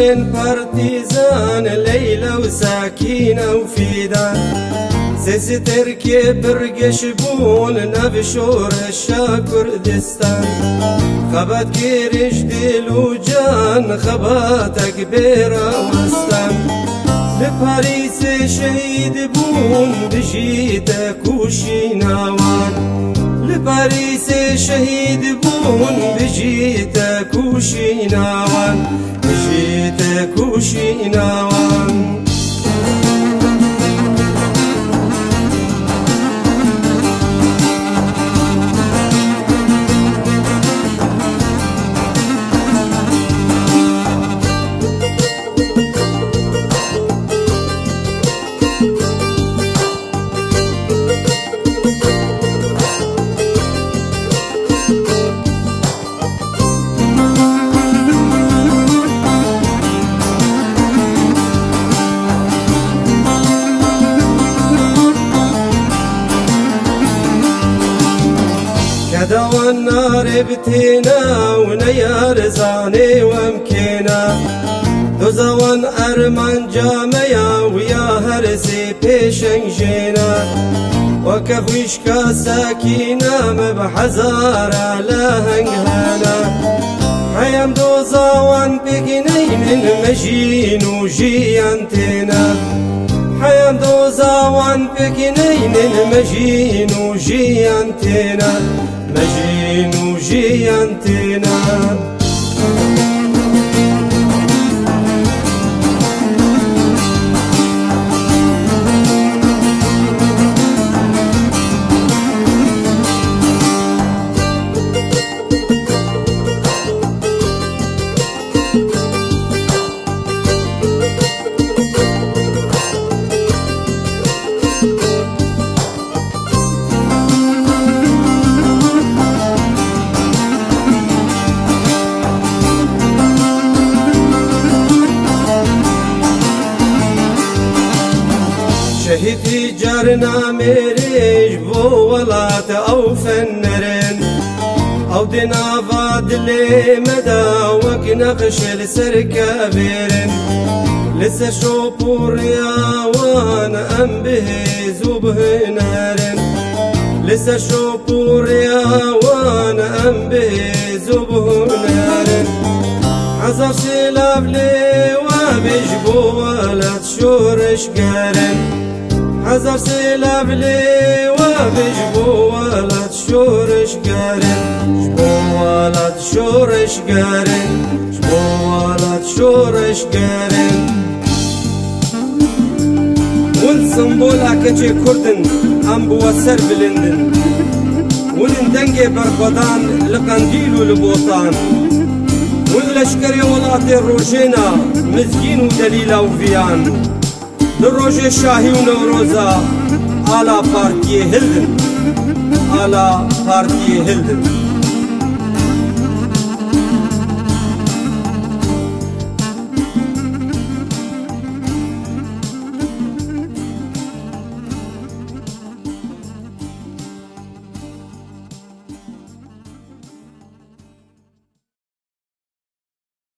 لين بارتيزان ليلى وساكينة وفيدان سيسي تركي برقش بون نبشور الشاكر دستان خبات كيرش ديل وجان خباتك بيرا وستان لباريس شهيد بون بجيتك وشيناوان لباريس شهيد بون بجيتك وشيناوان بجيتك وشيناوان كدوا النار بتينا ونيار زاني ومكينا دوزوان أرمان جاميا ويا هرسي بيشن جينا وكفوشكا ساكينا مبحزار على هنغانا حيام دوزوان بكنين مجين وجيانتينا حيام دوزوان بكنين مجين وجيانتينا مجين وجيانتينا شهيدي جارنا ميريج بو ولات او فنرن او دينا فادلي مدى وكنقش السركة بيرن لسه شوبور يا وانا ام بهز وبهنارن لسه شوبور يا وانا ام بهز وبهنارن حزر سلاف لي وبجبو ولات شورش قارن حزر سلاف لي وبجبو ولات شورش قارن جبو ولات شورش قارن جبو ولات شورش قارن ونسمبول اكجي كردن ام بوسر بلندن ونندنجي برقدان لقنديل ولبوطان واللشكري ولاتي الروجينا مزجين ودليلا وفيان للروجي الشاهي ونوروزا على بارتي هلدن على بارتي هلدن